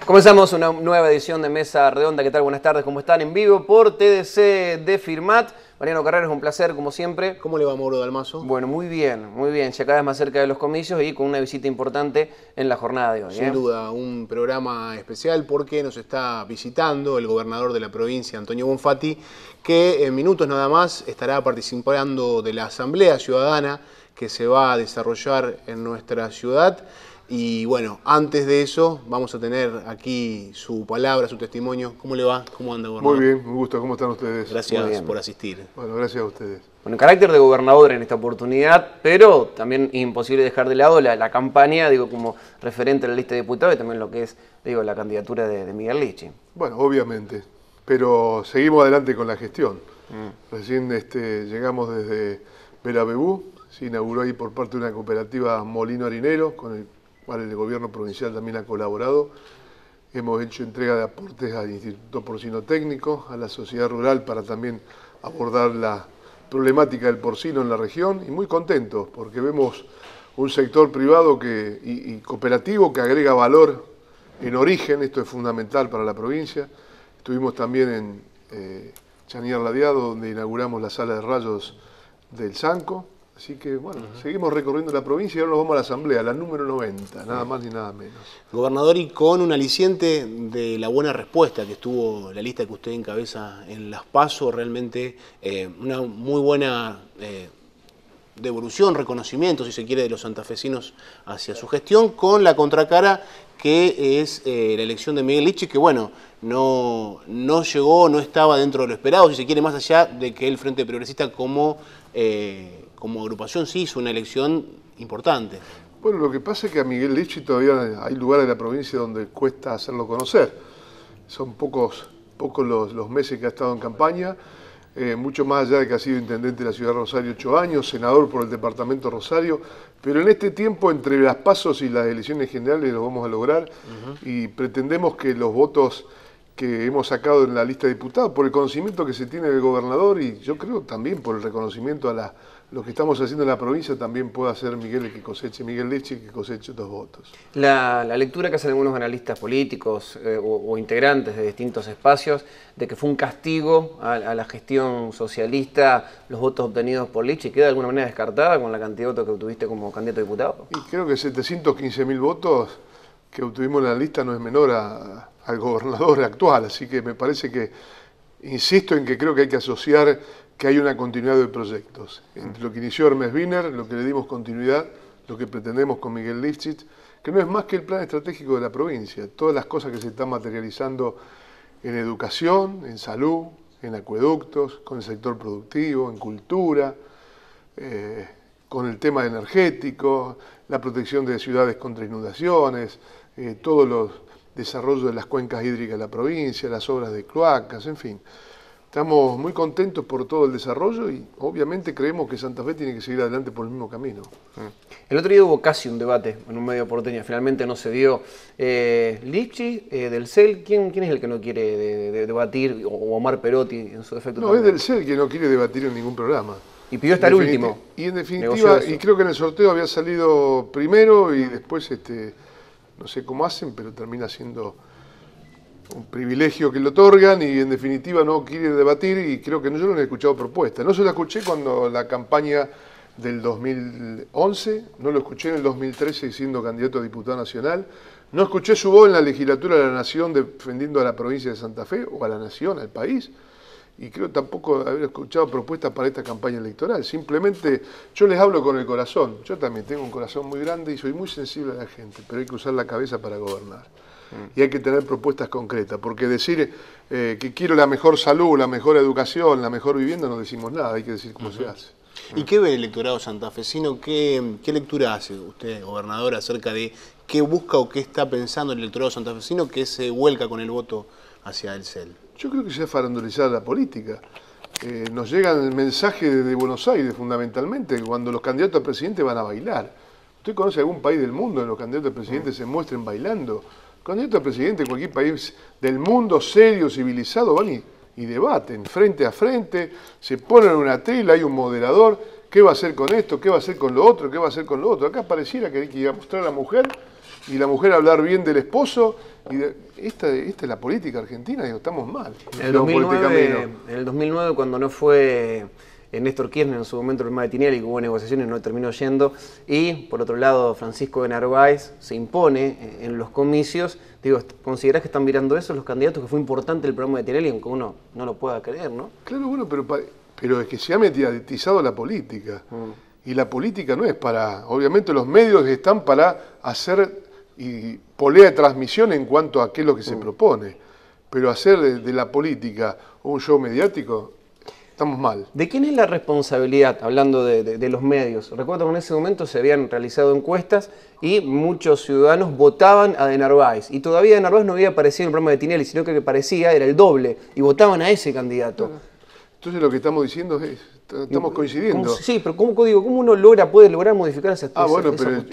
Comenzamos una nueva edición de Mesa Redonda. ¿Qué tal? Buenas tardes, ¿cómo están? En vivo por TDC de Firmat. Mariano Carreras, un placer, como siempre. ¿Cómo le va, Mauro Dalmazo? Bueno, muy bien, muy bien. Ya cada vez más cerca de los comicios y con una visita importante en la jornada de hoy. Sin duda, un programa especial porque nos está visitando el gobernador de la provincia, Antonio Bonfatti, que en minutos nada más estará participando de la Asamblea Ciudadana que se va a desarrollar en nuestra ciudad. Y bueno, antes de eso, vamos a tener aquí su palabra, su testimonio. ¿Cómo le va? ¿Cómo anda, gobernador? Muy bien, un gusto. ¿Cómo están ustedes? Gracias por asistir. Bueno, gracias a ustedes. Bueno, en carácter de gobernador en esta oportunidad, pero también imposible dejar de lado la campaña, digo, como referente a la lista de diputados y también lo que es, digo, la candidatura de Miguel Lichi. Bueno, obviamente, pero seguimos adelante con la gestión. Recién llegamos desde Verabebú, se inauguró ahí por parte de una cooperativa Molino Harinero, con el cual el gobierno provincial también ha colaborado. Hemos hecho entrega de aportes al Instituto Porcino Técnico, a la sociedad rural para también abordar la problemática del porcino en la región y muy contentos porque vemos un sector privado y cooperativo que agrega valor en origen, esto es fundamental para la provincia. Estuvimos también en Chaniar Ladeado, donde inauguramos la sala de rayos del Sanco. Así que, bueno, seguimos recorriendo la provincia y ahora nos vamos a la asamblea, la número 90, nada más ni nada menos. Gobernador, y con un aliciente de la buena respuesta que estuvo la lista que usted encabeza en las PASO, realmente una muy buena devolución, reconocimiento, si se quiere, de los santafesinos hacia su gestión, con la contracara que es la elección de Miguel Lichi, que bueno, no llegó, no estaba dentro de lo esperado, si se quiere, más allá de que el Frente Progresista como agrupación sí hizo una elección importante. Bueno, lo que pasa es que a Miguel Lichi todavía hay lugares de la provincia donde cuesta hacerlo conocer. Son pocos los meses que ha estado en campaña, mucho más allá de que ha sido intendente de la ciudad de Rosario 8 años, senador por el departamento Rosario, pero en este tiempo entre las pasos y las elecciones generales lo vamos a lograr y pretendemos que los votos que hemos sacado en la lista de diputados, por el conocimiento que se tiene del gobernador y yo creo también por el reconocimiento a lo que estamos haciendo en la provincia, también pueda ser Miguel Lichi que coseche 2 votos. La lectura que hacen algunos analistas políticos o integrantes de distintos espacios de que fue un castigo a la gestión socialista los votos obtenidos por Lichi, ¿queda de alguna manera descartada con la cantidad de votos que obtuviste como candidato a diputado? Y creo que 715.000 votos que obtuvimos en la lista no es menor al gobernador actual, así que me parece que, insisto en que creo que hay que asociar que hay una continuidad de proyectos. Entre lo que inició Hermes Wiener, lo que le dimos continuidad, lo que pretendemos con Miguel Lichi, que no es más que el plan estratégico de la provincia, todas las cosas que se están materializando en educación, en salud, en acueductos, con el sector productivo, en cultura, con el tema energético, la protección de ciudades contra inundaciones, todos los desarrollos de las cuencas hídricas de la provincia, las obras de cloacas, en fin. Estamos muy contentos por todo el desarrollo y obviamente creemos que Santa Fe tiene que seguir adelante por el mismo camino. El otro día hubo casi un debate en un medio porteño, finalmente no se dio. Lichi, del CEL, ¿quién es el que no quiere debatir? O Omar Perotti en su defecto. No, también. es del CEL que no quiere debatir en ningún programa. Y pidió estar último. Y en definitiva, y creo que en el sorteo había salido primero y después, no sé cómo hacen, pero termina siendo un privilegio que le otorgan y en definitiva no quiere debatir y creo que yo no le he escuchado propuestas. No se la escuché cuando la campaña del 2011, no lo escuché en el 2013 siendo candidato a diputado nacional, no escuché su voz en la legislatura de la Nación defendiendo a la provincia de Santa Fe o a la Nación, al país. Y creo tampoco haber escuchado propuestas para esta campaña electoral. Simplemente yo les hablo con el corazón. Yo también tengo un corazón muy grande y soy muy sensible a la gente, pero hay que usar la cabeza para gobernar. Y hay que tener propuestas concretas, porque decir que quiero la mejor salud, la mejor educación, la mejor vivienda, no decimos nada, hay que decir cómo se hace. ¿Y qué ve el electorado santafesino? ¿Qué lectura hace usted, gobernador, acerca de qué busca o qué está pensando el electorado santafesino que se vuelca con el voto hacia el CEL? Yo creo que se ha farandulizado la política. Nos llegan mensajes desde Buenos Aires, fundamentalmente, cuando los candidatos a presidente van a bailar. ¿Usted conoce algún país del mundo donde los candidatos a presidente se muestren bailando? Los candidatos a presidente de cualquier país del mundo serio, civilizado, van y debaten frente a frente, se ponen en una trila, hay un moderador, ¿qué va a hacer con esto? ¿Qué va a hacer con lo otro? ¿Qué va a hacer con lo otro? Acá pareciera que hay que ir a mostrar a la mujer y la mujer hablar bien del esposo. Esta es la política argentina, digo, estamos mal. En el 2009, cuando no fue Néstor Kirchner en su momento el problema de Tinelli, que hubo negociaciones, no terminó yendo, y por otro lado Francisco de Narváez se impone en los comicios. Digo, ¿considerás que están mirando eso los candidatos, que fue importante el programa de Tinelli, aunque uno no lo pueda creer, ¿no? Claro, bueno, pero es que se ha mediatizado la política. Y la política no es para... Obviamente los medios están para hacer y polea de transmisión en cuanto a qué es lo que se propone. Pero hacer de la política un show mediático, estamos mal. ¿De quién es la responsabilidad, hablando de los medios? Recuerdo que en ese momento se habían realizado encuestas y muchos ciudadanos votaban a de Narváez. Y todavía de Narváez no había aparecido en el programa de Tinelli, sino que parecía era el doble. Y votaban a ese candidato. Claro. Entonces lo que estamos diciendo es, estamos coincidiendo. Sí, pero ¿cómo uno puede lograr modificar esa cuestión?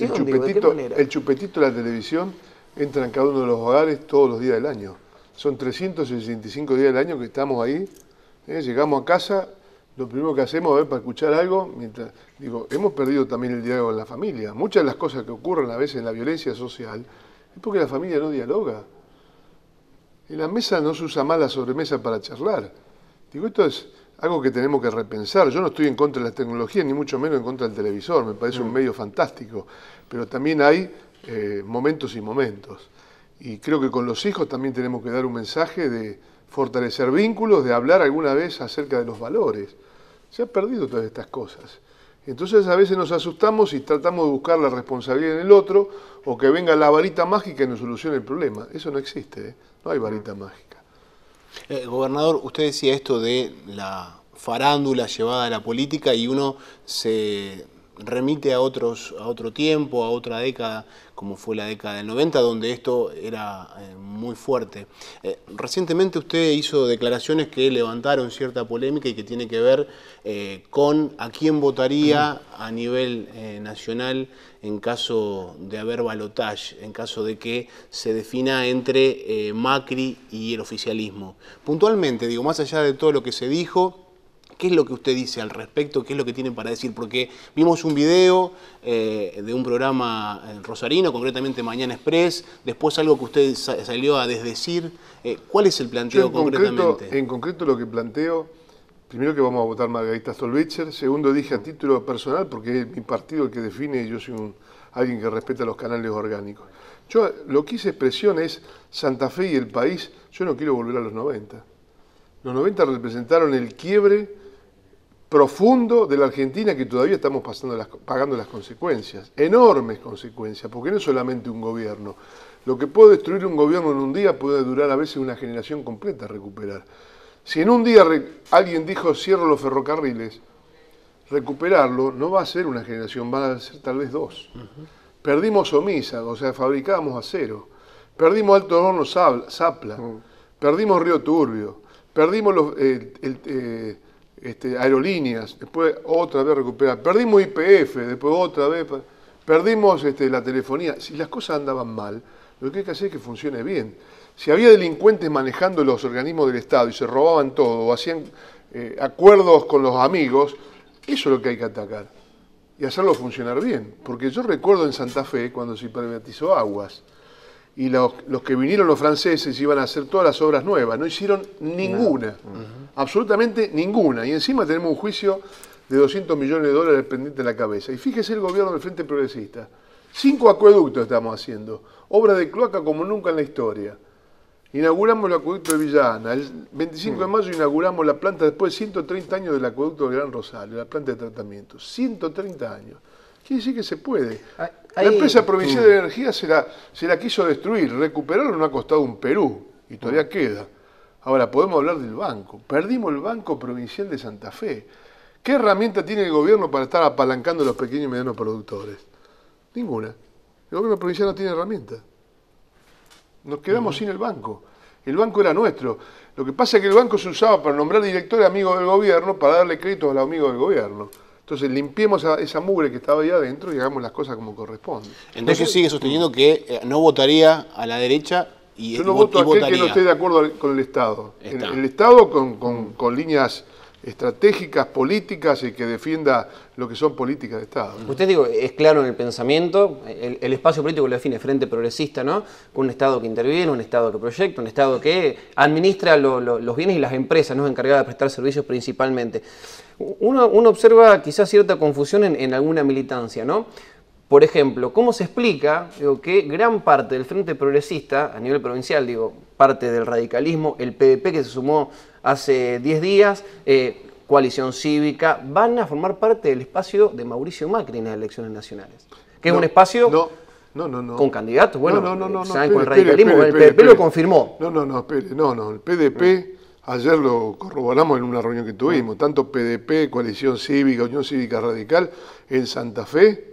El chupetito de la televisión entra en cada uno de los hogares todos los días del año. Son 365 días del año que estamos ahí. Llegamos a casa, lo primero que hacemos es para escuchar algo. Hemos perdido también el diálogo en la familia. Muchas de las cosas que ocurren a veces en la violencia social es porque la familia no dialoga. En la mesa no se usa más la sobremesa para charlar. Esto es algo que tenemos que repensar. Yo no estoy en contra de las tecnologías, ni mucho menos en contra del televisor. Me parece un medio fantástico. Pero también hay momentos y momentos. Y creo que con los hijos también tenemos que dar un mensaje de fortalecer vínculos, de hablar alguna vez acerca de los valores. Se ha perdido todas estas cosas. Entonces a veces nos asustamos y tratamos de buscar la responsabilidad en el otro, o que venga la varita mágica y nos solucione el problema. Eso no existe, no hay varita mágica. Gobernador, usted decía esto de la farándula llevada a la política y uno se remite a otro tiempo, a otra década, como fue la década del 90, donde esto era muy fuerte. Recientemente usted hizo declaraciones que levantaron cierta polémica y que tiene que ver con a quién votaría a nivel nacional en caso de haber balotaje, en caso de que se defina entre Macri y el oficialismo. Puntualmente, digo, más allá de todo lo que se dijo, ¿qué es lo que usted dice al respecto? ¿Qué es lo que tiene para decir? Porque vimos un video de un programa rosarino, concretamente Mañana Express, después algo que usted salió a desdecir. ¿Cuál es el planteo concretamente? En concreto lo que planteo, primero que vamos a votar Margarita Stolbizer, segundo dije a título personal, porque es mi partido el que define y yo soy alguien que respeta los canales orgánicos. Yo lo que hice expresión es Santa Fe y el país, yo no quiero volver a los 90. Los 90 representaron el quiebre profundo de la Argentina que todavía estamos pagando las consecuencias, enormes consecuencias, porque no es solamente un gobierno. Lo que puede destruir un gobierno en un día puede durar a veces una generación completa a recuperar. Si en un día alguien dijo cierro los ferrocarriles, recuperarlo no va a ser una generación, van a ser tal vez dos. Perdimos Omisa, o sea, fabricábamos acero, perdimos Alto Horno Zapla, perdimos Río Turbio, perdimos aerolíneas, después otra vez recuperar, perdimos YPF, después otra vez, perdimos la telefonía. Si las cosas andaban mal, lo que hay que hacer es que funcione bien. Si había delincuentes manejando los organismos del Estado y se robaban todo, o hacían acuerdos con los amigos, eso es lo que hay que atacar y hacerlo funcionar bien. Porque yo recuerdo en Santa Fe, cuando se privatizó Aguas, y los que vinieron los franceses iban a hacer todas las obras nuevas, no hicieron ninguna, absolutamente ninguna, y encima tenemos un juicio de 200 millones de dólares pendiente en la cabeza. Y fíjese el gobierno del Frente Progresista, 5 acueductos estamos haciendo, obra de cloaca como nunca en la historia. Inauguramos el acueducto de Villana, el 25 de mayo inauguramos la planta después de 130 años del acueducto del Gran Rosario, la planta de tratamiento, 130 años. Quiere decir que se puede. La empresa provincial de energía se la quiso destruir, recuperarlo no ha costado un Perú, y todavía queda. Ahora, podemos hablar del banco. Perdimos el Banco Provincial de Santa Fe. ¿Qué herramienta tiene el gobierno para estar apalancando a los pequeños y medianos productores? Ninguna. El gobierno provincial no tiene herramienta. Nos quedamos sin el banco. El banco era nuestro. Lo que pasa es que el banco se usaba para nombrar directores amigos del gobierno, para darle créditos a los amigos del gobierno. Entonces limpiemos esa mugre que estaba ahí adentro y hagamos las cosas como corresponde. Entonces sigue sosteniendo que no votaría a la derecha y yo no voto a aquel que no esté de acuerdo con el Estado. El Estado con líneas estratégicas, políticas y que defienda lo que son políticas de Estado. Usted, digo, es claro en el pensamiento, el espacio político lo define Frente Progresista, ¿no? Con un Estado que interviene, un Estado que proyecta, un Estado que administra los bienes y las empresas, ¿no? Encargadas de prestar servicios principalmente. Uno observa quizás cierta confusión en alguna militancia, ¿no? Por ejemplo, ¿cómo se explica que gran parte del Frente Progresista, a nivel provincial, parte del radicalismo, el PDP que se sumó hace 10 días, Coalición Cívica, van a formar parte del espacio de Mauricio Macri en las elecciones nacionales? Que es un espacio con candidatos, bueno, saben, con el radicalismo, el PDP lo confirmó. El PDP, ayer lo corroboramos en una reunión que tuvimos, tanto PDP, Coalición Cívica, Unión Cívica Radical, en Santa Fe,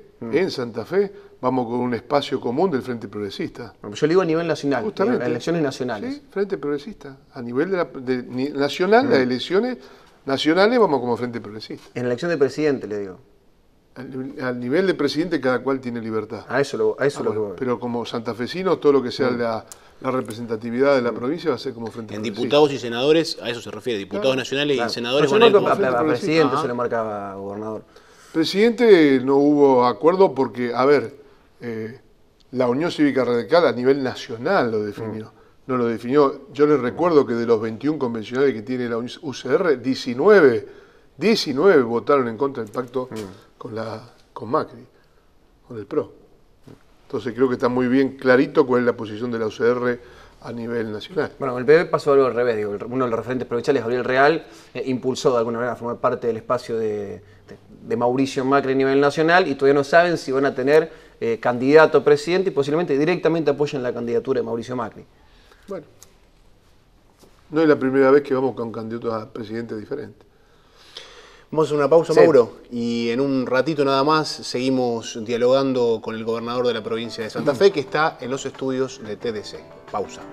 vamos con un espacio común del Frente Progresista. Yo le digo a nivel nacional, justamente, las elecciones nacionales. Sí, Frente Progresista. A nivel nacional, las elecciones nacionales vamos como Frente Progresista. En la elección de presidente, le digo. Al nivel de presidente cada cual tiene libertad. A eso lo que voy. Pero como santafesinos, todo lo que sea la representatividad de la provincia va a ser como Frente Progresista. En diputados y senadores, a eso se refiere, diputados nacionales y senadores van a ir como a presidente se le marcaba, gobernador. Presidente no hubo acuerdo porque, la Unión Cívica Radical a nivel nacional lo definió. No lo definió. Yo les recuerdo que de los 21 convencionales que tiene la UCR, 19 votaron en contra del pacto con Macri, con el PRO. Entonces creo que está muy bien clarito cuál es la posición de la UCR a nivel nacional. Bueno, el PB pasó algo al revés. Uno de los referentes provinciales, Gabriel Real, impulsó de alguna manera a formar parte del espacio de Mauricio Macri a nivel nacional y todavía no saben si van a tener candidato a presidente y posiblemente directamente apoyen la candidatura de Mauricio Macri. Bueno, no es la primera vez que vamos con candidatos a presidente diferentes. Vamos a hacer una pausa, sí, Mauro, y en un ratito nada más seguimos dialogando con el gobernador de la provincia de Santa Fe, que está en los estudios de TDC. Pausa.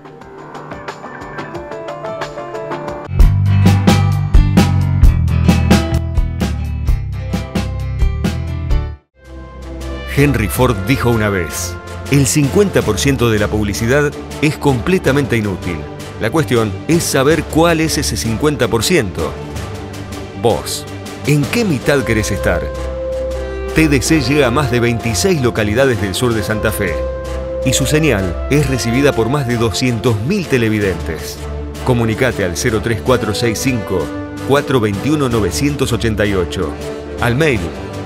Henry Ford dijo una vez: el 50% de la publicidad es completamente inútil. La cuestión es saber cuál es ese 50%. Vos, ¿en qué mitad querés estar? TDC llega a más de 26 localidades del sur de Santa Fe y su señal es recibida por más de 200.000 televidentes. Comunicate al 03465 421 988, al mail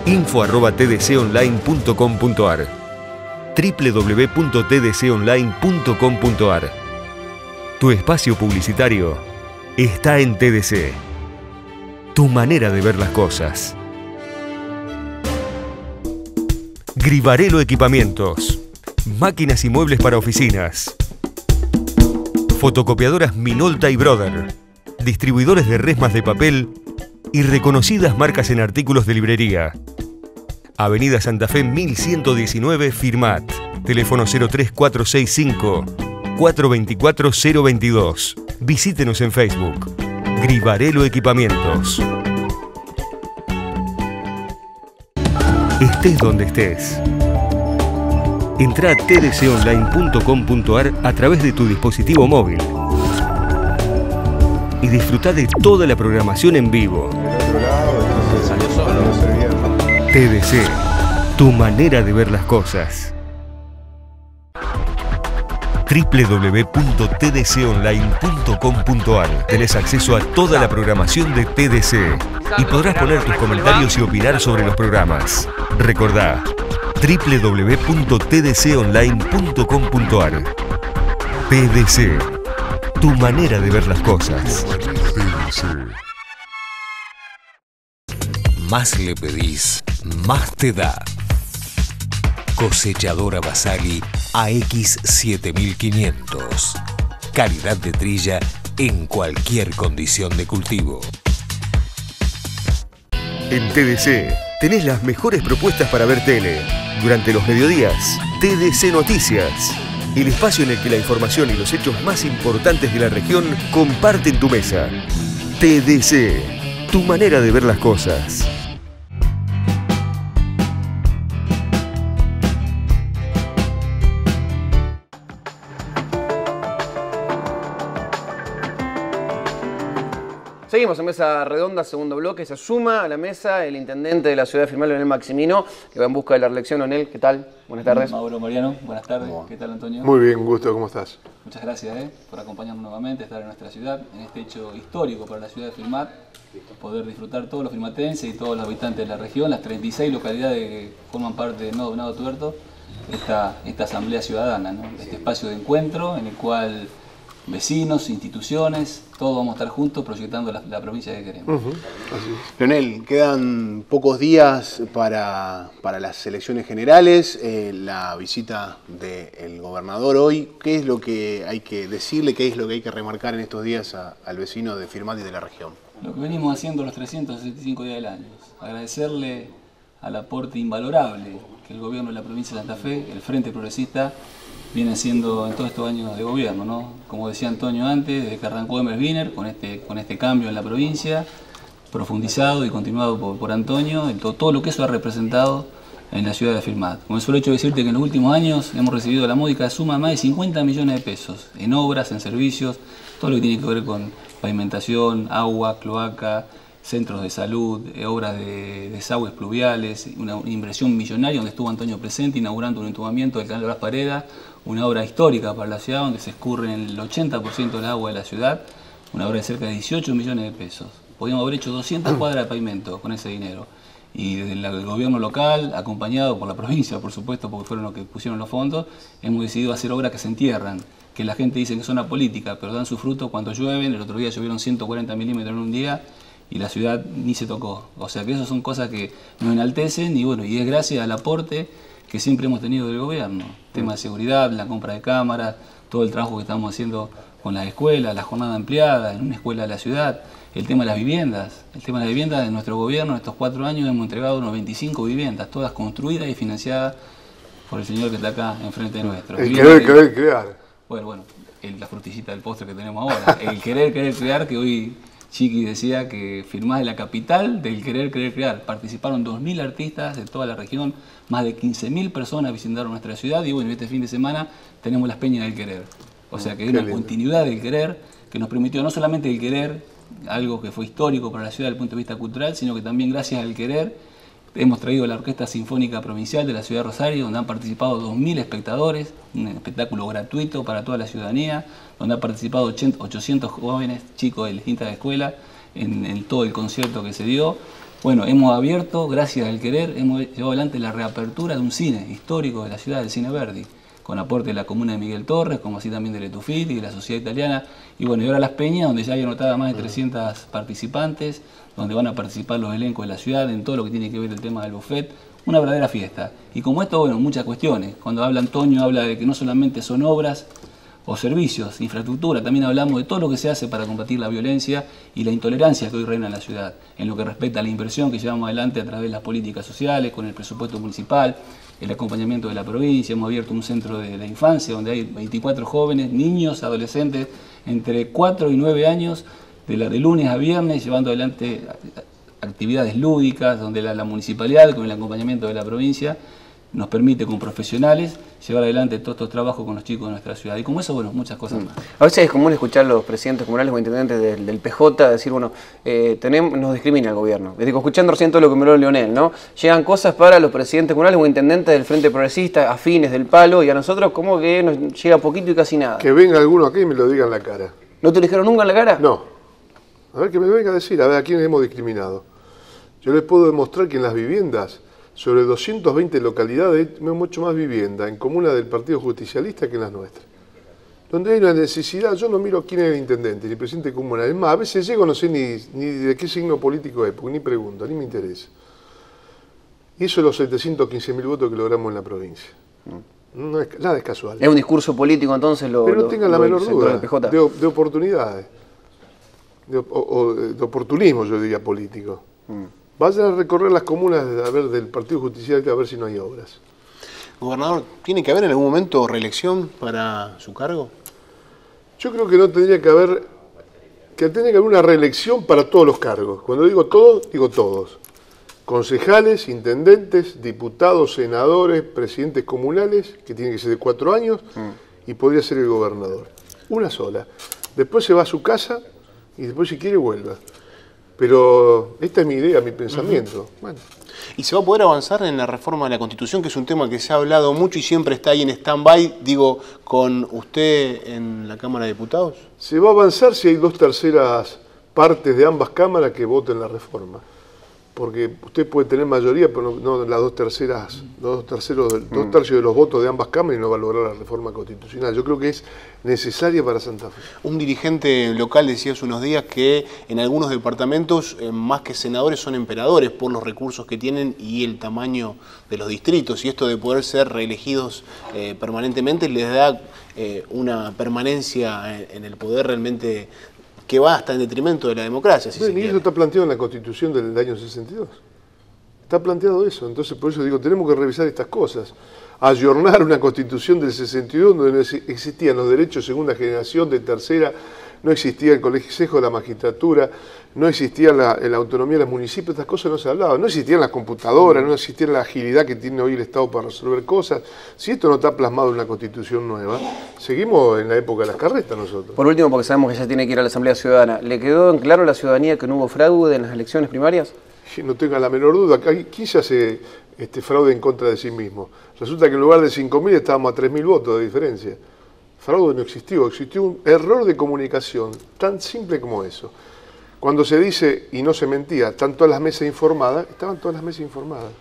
info@tdconline.com.ar, www.tdconline.com.ar. Tu espacio publicitario está en TDC. Tu manera de ver las cosas. Gribarelo Equipamientos. Máquinas y muebles para oficinas. Fotocopiadoras Minolta y Brother. Distribuidores de resmas de papel y reconocidas marcas en artículos de librería. Avenida Santa Fe 1119 Firmat. Teléfono 03465 424 022. Visítenos en Facebook. Gribarelo Equipamientos. Estés donde estés. Entrá a tdconline.com.ar a través de tu dispositivo móvil y disfrutá de toda la programación en vivo. TDC, tu manera de ver las cosas. www.tdconline.com.ar. Tenés acceso a toda la programación de TDC y podrás poner tus comentarios y opinar sobre los programas. Recordá, www.tdconline.com.ar. TDC, tu manera de ver las cosas. Más le pedís, más te da. Cosechadora Basali AX7500. Calidad de trilla en cualquier condición de cultivo. En TDC tenés las mejores propuestas para ver tele. Durante los mediodías, TDC Noticias. El espacio en el que la información y los hechos más importantes de la región comparten tu mesa. TDC, tu manera de ver las cosas. Seguimos en mesa redonda, segundo bloque. Se suma a la mesa el intendente de la ciudad de Firmat, Leonel Maximino, que va en busca de la reelección. Leonel, ¿qué tal? Buenas tardes. Mauro Mariano, buenas tardes. ¿Qué tal, Antonio? Muy bien, un gusto, ¿cómo estás? Muchas gracias por acompañarnos nuevamente, estar en nuestra ciudad, en este hecho histórico para la ciudad de Firmat, poder disfrutar todos los firmatenses y todos los habitantes de la región, las 36 localidades que forman parte de Nodo Venado Tuerto, esta asamblea ciudadana, ¿no? Este espacio de encuentro en el cual vecinos, instituciones, todos vamos a estar juntos proyectando la provincia que queremos. Leonel, quedan pocos días para las elecciones generales, la visita del gobernador hoy. ¿Qué es lo que hay que decirle, qué es lo que hay que remarcar en estos días al vecino de Firmat y de la región? Lo que venimos haciendo los 365 días del año, agradecerle al aporte invalorable que el gobierno de la provincia de Santa Fe, el Frente Progresista, viene haciendo en todos estos años de gobierno, ¿no? Como decía Antonio antes, desde que arrancó Emer Wiener con este cambio en la provincia, profundizado y continuado por Antonio, todo lo que eso ha representado en la ciudad de Firmat. Con el solo hecho de decirte que en los últimos años hemos recibido la módica suma de más de 50 millones de pesos en obras, en servicios, todo lo que tiene que ver con pavimentación, agua, cloaca, centros de salud, obras de desagües pluviales, una inversión millonaria donde estuvo Antonio presente inaugurando un entubamiento del canal Bras Pareda, una obra histórica para la ciudad donde se escurre el 80% del agua de la ciudad, una obra de cerca de 18 millones de pesos. Podríamos haber hecho 200 cuadras de pavimento con ese dinero. Y desde el gobierno local, acompañado por la provincia, por supuesto, porque fueron los que pusieron los fondos, hemos decidido hacer obras que se entierran, que la gente dice que son apolíticas, pero dan su fruto cuando llueven. El otro día llovieron 140 milímetros en un día y la ciudad ni se tocó. O sea que esas son cosas que nos enaltecen y bueno, y es gracias al aporte que siempre hemos tenido del gobierno. Tema de seguridad, la compra de cámaras, todo el trabajo que estamos haciendo con las escuelas, la jornada ampliada en una escuela de la ciudad, el tema de las viviendas. El tema de las viviendas, en nuestro gobierno, en estos 4 años hemos entregado unos 25 viviendas, todas construidas y financiadas por el señor que está acá enfrente de nuestro. El querer crear. Bueno, la frutillita del postre que tenemos ahora. El querer crear, que hoy Chiqui decía que Firmat es la capital del querer crear. Participaron 2.000 artistas de toda la región, más de 15.000 personas visitaron nuestra ciudad y bueno, este fin de semana tenemos las Peñas del Querer. O sea que hay una continuidad del querer que nos permitió no solamente el querer, algo que fue histórico para la ciudad desde el punto de vista cultural, sino que también gracias al querer hemos traído la Orquesta Sinfónica Provincial de la ciudad de Rosario, donde han participado 2.000 espectadores, un espectáculo gratuito para toda la ciudadanía, donde han participado 800 jóvenes, chicos de distintas escuelas, en todo el concierto que se dio. Bueno, hemos abierto, gracias al querer, hemos llevado adelante la reapertura de un cine histórico de la ciudad, del Cine Verdi, con aporte de la comuna de Miguel Torres, como así también de Letufit y de la Sociedad Italiana. Y bueno, y ahora Las Peñas, donde ya hay anotada más de 300 participantes, donde van a participar los elencos de la ciudad en todo lo que tiene que ver el tema del buffet. Una verdadera fiesta. Y como esto, bueno, muchas cuestiones. Cuando habla Antonio, habla de que no solamente son obras o servicios, infraestructura, también hablamos de todo lo que se hace para combatir la violencia y la intolerancia que hoy reina en la ciudad, en lo que respecta a la inversión que llevamos adelante a través de las políticas sociales, con el presupuesto municipal, el acompañamiento de la provincia. Hemos abierto un centro de infancia donde hay 24 jóvenes, niños, adolescentes, entre 4 y 9 años, de lunes a viernes, llevando adelante actividades lúdicas, donde la municipalidad, con el acompañamiento de la provincia, nos permite con profesionales llevar adelante todos estos trabajos con los chicos de nuestra ciudad. Y como eso, bueno, muchas cosas más. A veces es común escuchar a los presidentes comunales o intendentes del PJ decir, bueno, nos discrimina el gobierno. Les digo, escuchando recién todo lo que me habló Leonel, ¿no? Llegan cosas para los presidentes comunales o intendentes del Frente Progresista, afines del palo, y a nosotros como que nos llega poquito y casi nada. Que venga alguno aquí y me lo diga en la cara. ¿No te lo dijeron nunca en la cara? No. A ver, que me venga a decir, a ver a quién hemos discriminado. Yo les puedo demostrar que en las viviendas, sobre 220 localidades, hay mucho más vivienda en comunas del Partido Justicialista que en las nuestras. Donde hay una necesidad, yo no miro quién es el intendente, ni presidente comunal. Es más, a veces llego, no sé ni de qué signo político es, porque ni pregunto, ni me interesa. Y eso es los 715.000 votos que logramos en la provincia. Nada es casual. Es un discurso político entonces Pero no tengan la menor duda de oportunidades. De oportunismo, yo diría, político. Vayan a recorrer las comunas a ver del Partido Justicialista a ver si no hay obras. Gobernador, ¿tiene que haber en algún momento reelección para su cargo? Yo creo que no tendría que haber, que tendría que haber una reelección para todos los cargos. Cuando digo todos, digo todos. Concejales, intendentes, diputados, senadores, presidentes comunales, que tienen que ser de 4 años, y podría ser el gobernador. Una sola. Después se va a su casa y después si quiere vuelva. Pero esta es mi idea, mi pensamiento. Bueno. ¿Y se va a poder avanzar en la reforma de la Constitución, que es un tema que se ha hablado mucho y siempre está ahí en stand-by, digo, con usted en la Cámara de Diputados? Se va a avanzar si hay 2/3 partes de ambas cámaras que voten la reforma. Porque usted puede tener mayoría, pero no las 2/3, 2/3 de los votos de ambas cámaras y no va a lograr la reforma constitucional. Yo creo que es necesaria para Santa Fe. Un dirigente local decía hace unos días que en algunos departamentos, más que senadores, son emperadores por los recursos que tienen y el tamaño de los distritos. Y esto de poder ser reelegidos permanentemente les da una permanencia en el poder realmente que va hasta en detrimento de la democracia. Y eso está planteado en la Constitución del año 62. Está planteado eso. Entonces, por eso digo, tenemos que revisar estas cosas. Ayornar una Constitución del 62 donde no existían los derechos de segunda generación, de tercera, no existía el Consejo de la Magistratura, no existía la autonomía de los municipios, estas cosas no se hablaban, no existían las computadoras, no existía la agilidad que tiene hoy el Estado para resolver cosas. Si esto no está plasmado en una Constitución nueva, seguimos en la época de las carretas nosotros. Por último, porque sabemos que ya tiene que ir a la Asamblea Ciudadana, ¿le quedó en claro a la ciudadanía que no hubo fraude en las elecciones primarias? No tenga la menor duda. ¿Quién se hace fraude en contra de sí mismo? Resulta que en lugar de 5.000 estábamos a 3.000 votos de diferencia. Fraude no existió, existió un error de comunicación, tan simple como eso. Cuando se dice, y no se mentía, están todas las mesas informadas, estaban todas las mesas informadas.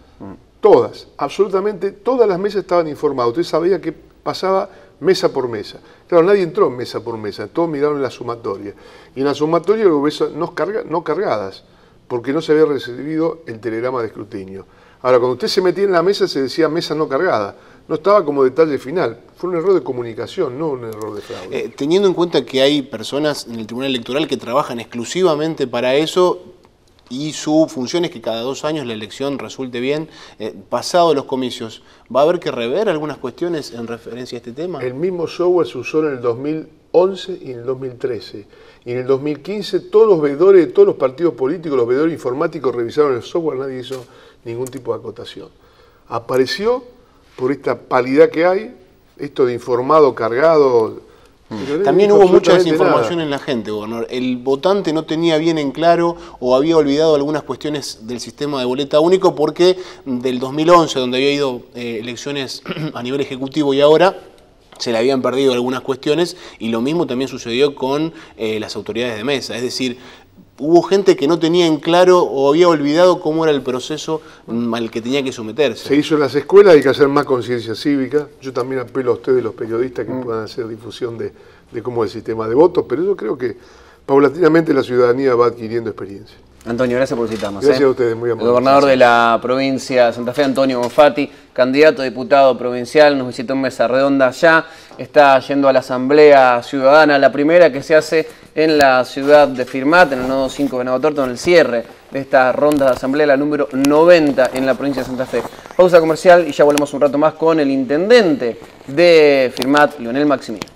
Todas, absolutamente todas las mesas estaban informadas. Usted sabía que pasaba mesa por mesa. Claro, nadie entró mesa por mesa, todos miraron en la sumatoria. Y en la sumatoria hubo mesas no cargadas, porque no se había recibido el telegrama de escrutinio. Ahora, cuando usted se metía en la mesa se decía mesa no cargada. No estaba como detalle final. Fue un error de comunicación, no un error de fraude. Teniendo en cuenta que hay personas en el Tribunal Electoral que trabajan exclusivamente para eso y su función es que cada 2 años la elección resulte bien, pasado los comicios, ¿va a haber que rever algunas cuestiones en referencia a este tema? El mismo software se usó en el 2011 y en el 2013. Y en el 2015 todos los veedores de todos los partidos políticos, los veedores informáticos revisaron el software, nadie hizo ningún tipo de acotación. Apareció por esta palidad que hay, esto de informado, cargado. También hubo mucha desinformación en la gente, gobernador. El votante no tenía bien en claro o había olvidado algunas cuestiones del sistema de boleta único porque del 2011, donde había ido elecciones a nivel ejecutivo y ahora, se le habían perdido algunas cuestiones y lo mismo también sucedió con las autoridades de mesa. Es decir, hubo gente que no tenía en claro o había olvidado cómo era el proceso al que tenía que someterse. Se hizo en las escuelas, hay que hacer más conciencia cívica. Yo también apelo a ustedes, los periodistas, que puedan hacer difusión de cómo es el sistema de votos, pero yo creo que paulatinamente la ciudadanía va adquiriendo experiencia. Antonio, gracias por visitarnos. Gracias a ustedes, muy amables. El gobernador de la provincia de Santa Fe, Antonio Bonfatti, candidato a diputado provincial, nos visitó en Mesa Redonda ya, está yendo a la Asamblea Ciudadana, la primera que se hace en la ciudad de Firmat, en el nodo 5 Venado Tuerto, en el cierre de esta ronda de asamblea, la número 90 en la provincia de Santa Fe. Pausa comercial y ya volvemos un rato más con el intendente de Firmat, Leonel Maximino.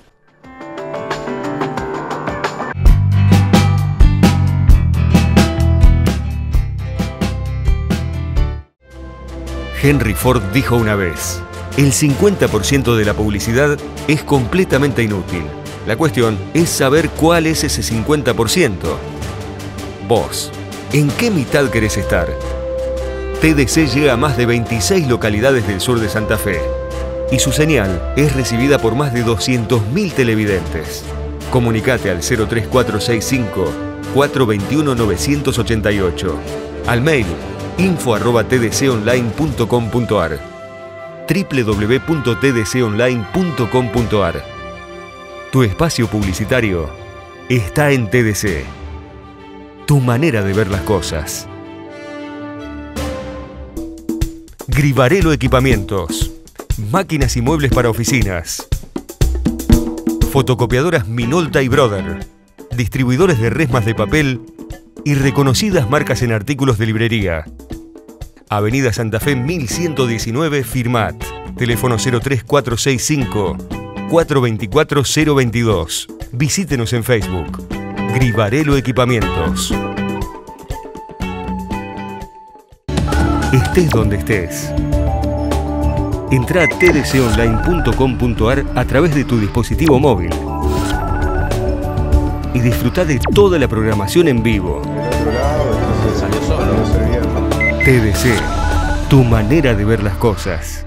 Henry Ford dijo una vez, el 50% de la publicidad es completamente inútil. La cuestión es saber cuál es ese 50%. Vos, ¿en qué mitad querés estar? TDC llega a más de 26 localidades del sur de Santa Fe y su señal es recibida por más de 200.000 televidentes. Comunicate al 03465 421 988, al mail info@tdconline.com.ar, www.tdconline.com.ar. Tu espacio publicitario está en TDC. Tu manera de ver las cosas. Gribarelo Equipamientos. Máquinas y muebles para oficinas. Fotocopiadoras Minolta y Brother. Distribuidores de resmas de papel y reconocidas marcas en artículos de librería. Avenida Santa Fe 1119 Firmat. Teléfono 03465 424 022. Visítenos en Facebook. Gribarelo Equipamientos. Estés donde estés. Entrá a tdconline.com.ar a través de tu dispositivo móvil y disfrutá de toda la programación en vivo. salió solo. No sé bien. TDC, tu manera de ver las cosas.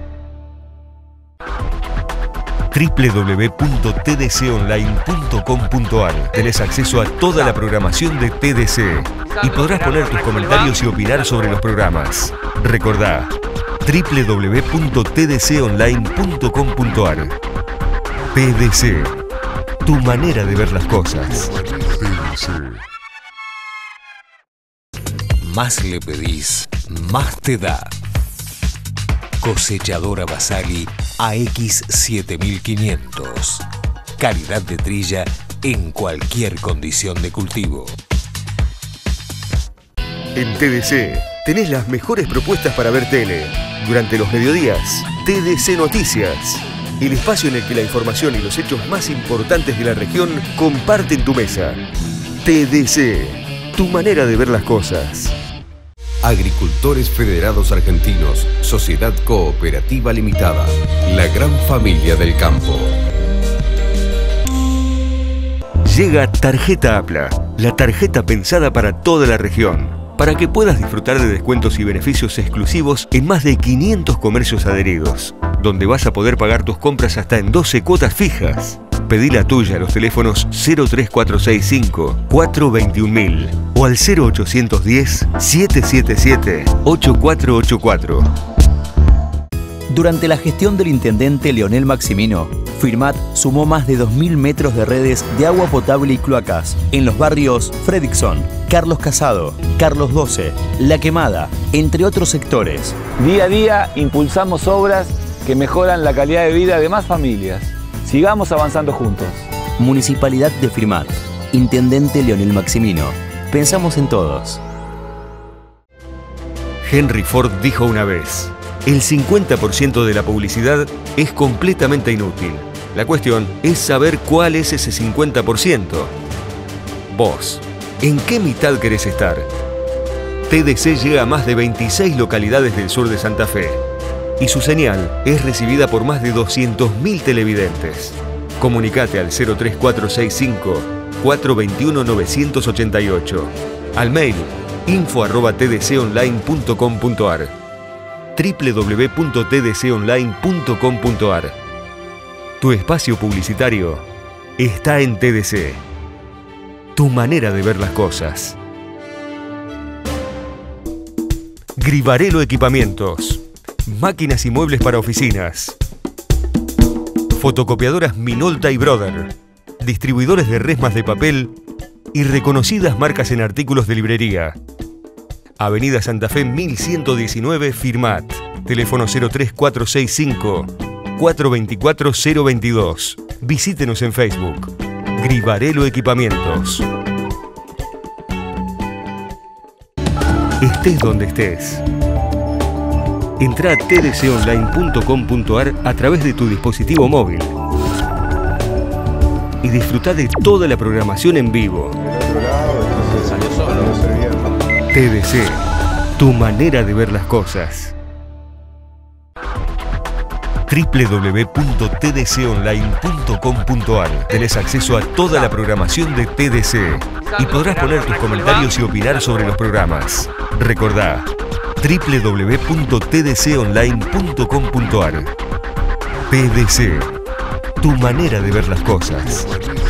www.tdconline.com.ar. Tenés acceso a toda la programación de TDC y podrás poner tus comentarios y opinar sobre los programas. Recordá, www.tdconline.com.ar. TDC, tu manera de ver las cosas. Más le pedís, más te da. Cosechadora Basali AX7500. Calidad de trilla en cualquier condición de cultivo. En TDC tenés las mejores propuestas para ver tele. Durante los mediodías, TDC Noticias. El espacio en el que la información y los hechos más importantes de la región comparten tu mesa. TDC, tu manera de ver las cosas. Agricultores Federados Argentinos, Sociedad Cooperativa Limitada, la gran familia del campo. Llega Tarjeta APLA, la tarjeta pensada para toda la región, para que puedas disfrutar de descuentos y beneficios exclusivos en más de 500 comercios adheridos, donde vas a poder pagar tus compras hasta en 12 cuotas fijas. Pedí la tuya a los teléfonos 03465 421.000 o al 0810 777 8484. Durante la gestión del intendente Leonel Maximino, Firmat sumó más de 2.000 metros de redes de agua potable y cloacas en los barrios Fredrickson, Carlos Casado, Carlos 12, La Quemada, entre otros sectores. Día a día impulsamos obras que mejoran la calidad de vida de más familias. Sigamos avanzando juntos. Municipalidad de Firmat. Intendente Leonel Maximino. Pensamos en todos. Henry Ford dijo una vez: el 50% de la publicidad es completamente inútil. La cuestión es saber cuál es ese 50%. Vos, ¿en qué mitad querés estar? TDC llega a más de 26 localidades del sur de Santa Fe y su señal es recibida por más de 200.000 televidentes. Comunicate al 03465 421 988, al mail info@tdconline.com.ar, www.tdconline.com.ar. Tu espacio publicitario está en TDC. Tu manera de ver las cosas. Gribarelo Equipamientos. Máquinas y muebles para oficinas. Fotocopiadoras Minolta y Brother. Distribuidores de resmas de papel y reconocidas marcas en artículos de librería. Avenida Santa Fe 1119 Firmat. Teléfono 03465 424 022. Visítenos en Facebook. Gribarelo Equipamientos. Estés donde estés. Entrá a tdconline.com.ar a través de tu dispositivo móvil y disfruta de toda la programación en vivo. Salió solo. No sé bien. TDC, tu manera de ver las cosas. www.tdconline.com.ar. Tenés acceso a toda la programación de TDC y podrás poner tus comentarios y opinar sobre los programas. Recordá, www.tdconline.com.ar. TDC, tu manera de ver las cosas.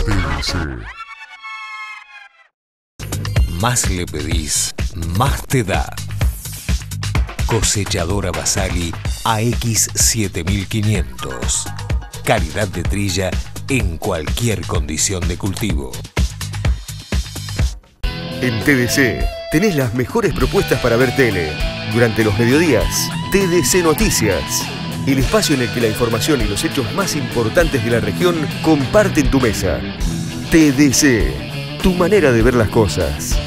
Más le pedís, más te da. Cosechadora Basali AX7500. Calidad de trilla en cualquier condición de cultivo. En TDC tenés las mejores propuestas para ver tele. Durante los mediodías, TDC Noticias. El espacio en el que la información y los hechos más importantes de la región comparten tu mesa. TDC, tu manera de ver las cosas.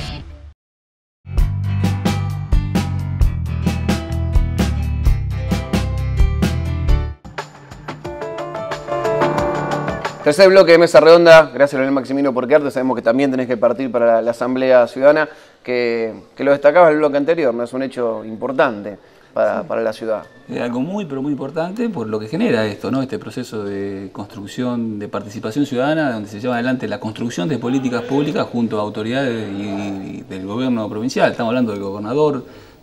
Tercer bloque de Mesa Redonda. Gracias, Leonel Maximino, por quedarte. Sabemos que también tenés que partir para la Asamblea Ciudadana, que lo destacabas en el bloque anterior, ¿no? Es un hecho importante para la ciudad. Es algo muy, pero muy importante por lo que genera esto, ¿no? Este proceso de construcción, de participación ciudadana, donde se lleva adelante la construcción de políticas públicas junto a autoridades y del gobierno provincial. Estamos hablando del gobernador,